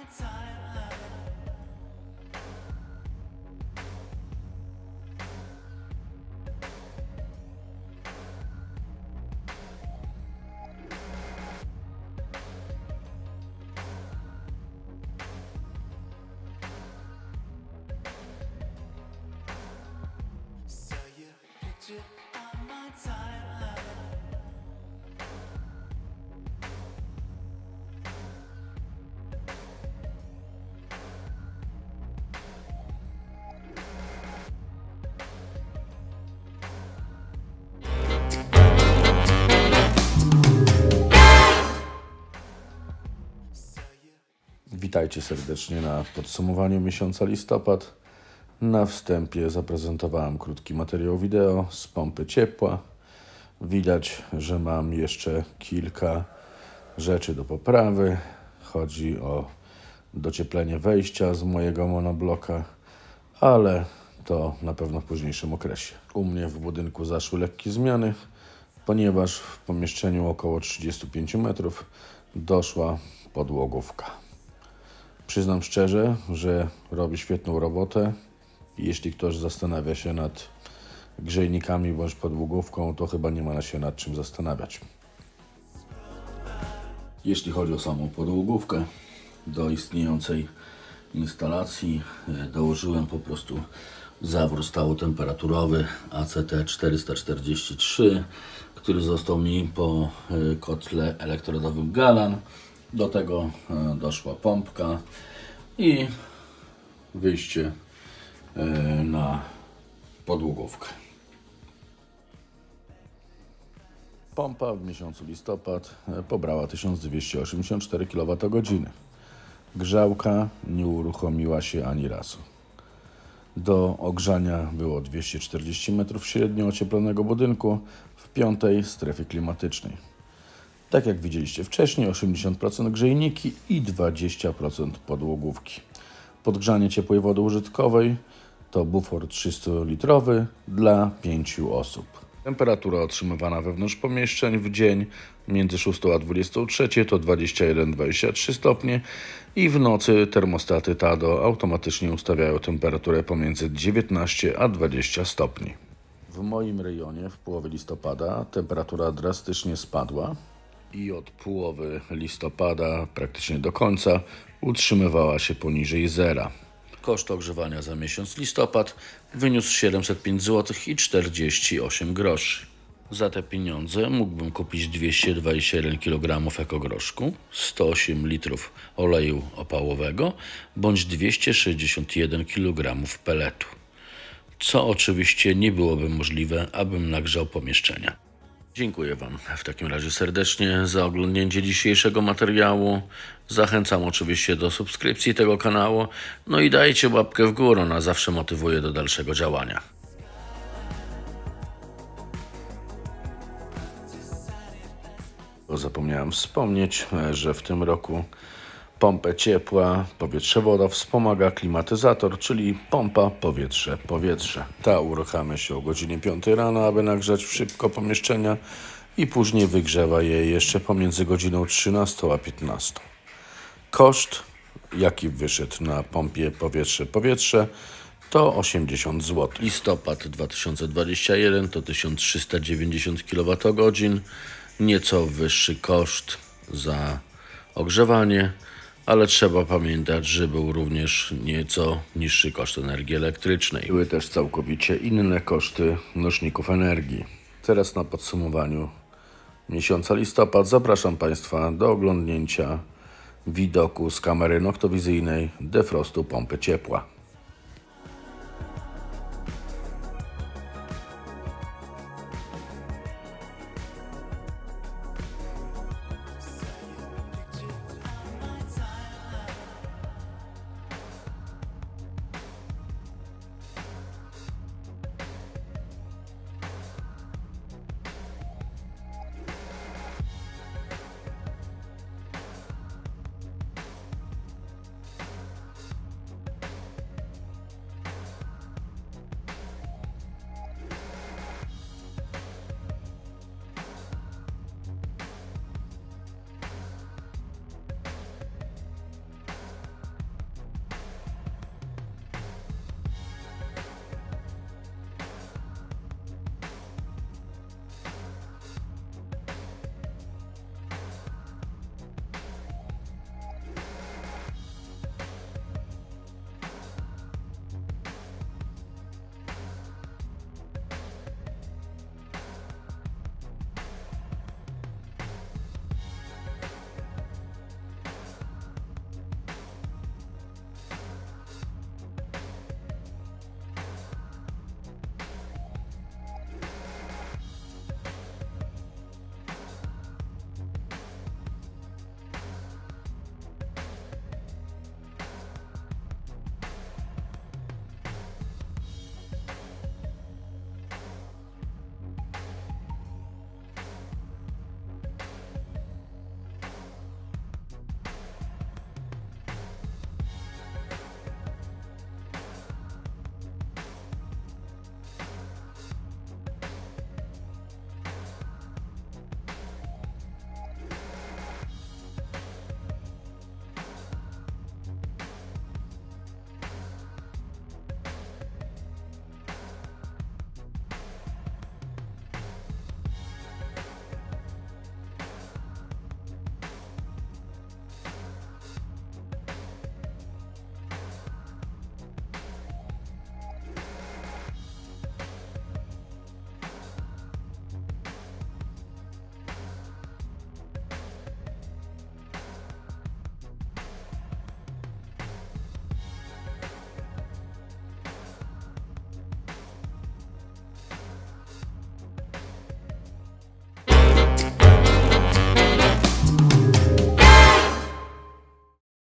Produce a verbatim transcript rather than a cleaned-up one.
Witajcie serdecznie na podsumowaniu miesiąca listopad. Na wstępie zaprezentowałem krótki materiał wideo z pompy ciepła. Widać, że mam jeszcze kilka rzeczy do poprawy. Chodzi o docieplenie wejścia z mojego monobloka, ale to na pewno w późniejszym okresie. U mnie w budynku zaszły lekkie zmiany, ponieważ w pomieszczeniu około trzydziestu pięciu metrów doszła podłogówka. Przyznam szczerze, że robi świetną robotę. Jeśli ktoś zastanawia się nad grzejnikami bądź podłogówką, to chyba nie ma się nad czym zastanawiać. Jeśli chodzi o samą podłogówkę, do istniejącej instalacji dołożyłem po prostu zawór stałotemperaturowy A C T czterysta czterdzieści trzy, który został mi po kotle elektrodowym Galan. Do tego doszła pompka i wyjście na podłogówkę. Pompa w miesiącu listopad pobrała tysiąc dwieście osiemdziesiąt cztery kilowatogodziny. Grzałka nie uruchomiła się ani razu. Do ogrzania było dwieście czterdzieści metrów średnio ocieplonego budynku w piątej strefie klimatycznej. Tak jak widzieliście wcześniej, osiemdziesiąt procent grzejniki i dwadzieścia procent podłogówki. Podgrzanie ciepłej wody użytkowej to bufor trzystulitrowy dla pięciu osób. Temperatura otrzymywana wewnątrz pomieszczeń w dzień między szóstą a dwudziestą trzecią to dwadzieścia jeden do dwudziestu trzech stopni i w nocy termostaty Tado automatycznie ustawiają temperaturę pomiędzy dziewiętnaście a dwadzieścia stopni. W moim rejonie w połowie listopada temperatura drastycznie spadła i od połowy listopada praktycznie do końca utrzymywała się poniżej zera. Koszt ogrzewania za miesiąc listopad wyniósł siedemset pięć złotych i czterdzieści osiem groszy. Za te pieniądze mógłbym kupić dwieście dwadzieścia jeden kilogramów ekogroszku, sto osiem litrów oleju opałowego bądź dwieście sześćdziesiąt jeden kilogramów peletu. Co oczywiście nie byłoby możliwe, abym nagrzał pomieszczenia. Dziękuję Wam w takim razie serdecznie za oglądnięcie dzisiejszego materiału. Zachęcam oczywiście do subskrypcji tego kanału. No i dajcie łapkę w górę, ona zawsze motywuje do dalszego działania. Zapomniałem wspomnieć, że w tym roku pompę ciepła powietrze-woda wspomaga klimatyzator, czyli pompa powietrze-powietrze. Ta uruchamia się o godzinie piątej rano, aby nagrzać szybko pomieszczenia i później wygrzewa je jeszcze pomiędzy godziną trzynastą a piętnastą. Koszt, jaki wyszedł na pompie powietrze-powietrze, to osiemdziesiąt złotych. Listopad dwa tysiące dwudziesty pierwszy to tysiąc trzysta dziewięćdziesiąt kilowatogodzin, nieco wyższy koszt za ogrzewanie, ale trzeba pamiętać, że był również nieco niższy koszt energii elektrycznej. Były też całkowicie inne koszty nośników energii. Teraz na podsumowaniu miesiąca listopad zapraszam Państwa do oglądnięcia widoku z kamery noktowizyjnej defrostu pompy ciepła.